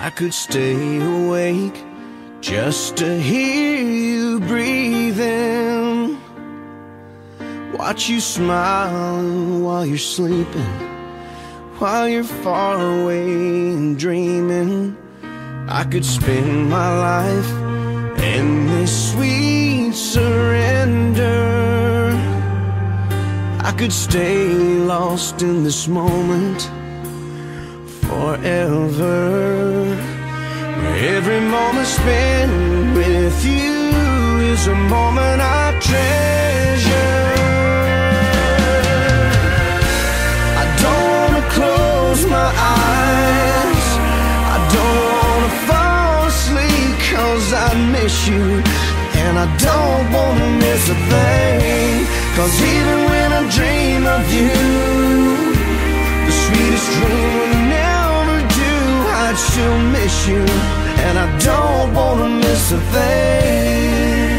I could stay awake just to hear you breathing, watch you smile while you're sleeping, while you're far away and dreaming. I could spend my life in this sweet surrender. I could stay lost in this moment forever. Every moment spent with you is a moment I treasure. I don't wanna close my eyes, I don't wanna fall asleep, 'cause I miss you, and I don't wanna miss a thing. 'Cause even when I dream of you, the sweetest dream will never do. I'd still miss you, and I don't wanna miss a thing.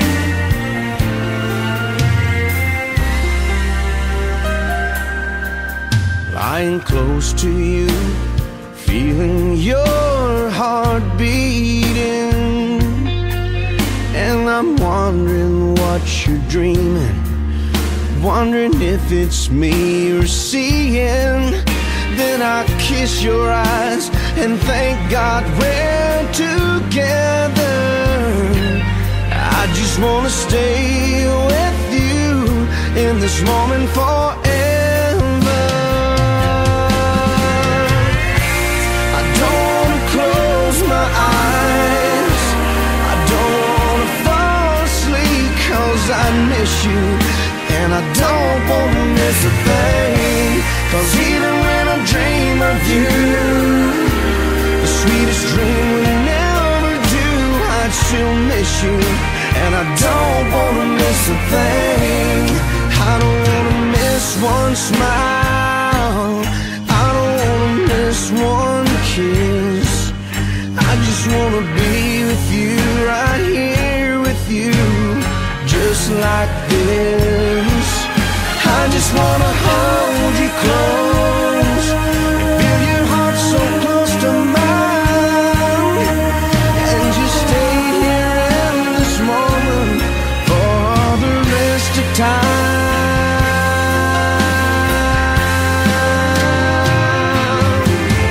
Lying close to you, feeling your heart beating, and I'm wondering what you're dreaming, wondering if it's me you're seeing. Then I kiss your eyes and thank God we're together. I just wanna stay with you in this moment forever. I don't wanna close my eyes, I don't wanna fall asleep, 'cause I miss you, and I don't wanna miss a thing. 'Cause even when I dream of you, the sweetest dream will never do. I'd still miss you, and I don't wanna miss a thing. I don't wanna miss one smile, I don't wanna miss one kiss. I just wanna be with you, right here with you, just like this. I just wanna hold you close, feel your heart so close to mine, and just stay here in this moment for all the rest of time.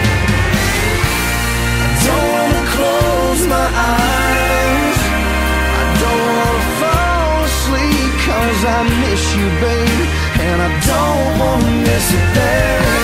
I don't wanna close my eyes, I don't wanna fall asleep, 'cause I miss you, babe, and I don't wanna miss a thing.